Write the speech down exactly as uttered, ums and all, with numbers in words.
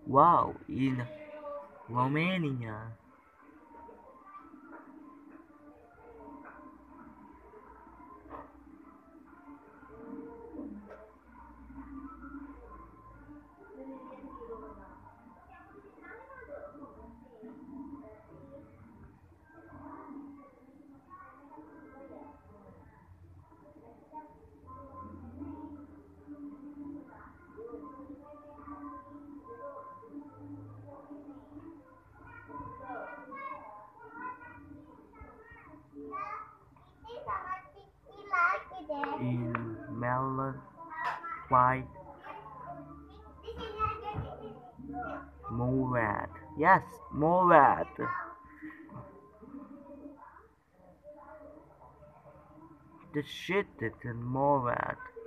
Wow, in Romania. In Malad, White, Mourad. Yes, Mourad. The shit that's in Mourad.